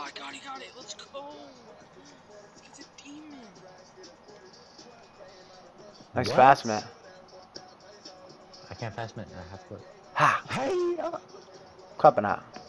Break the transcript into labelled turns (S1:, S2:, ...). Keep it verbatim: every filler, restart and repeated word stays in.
S1: I got it, got it. Let's go. Let's get the demon.
S2: Nice
S3: What?
S2: fast, man.
S3: I can't fast man. I have to.
S2: Ha!
S3: Hey! Uh...
S2: Clapping out.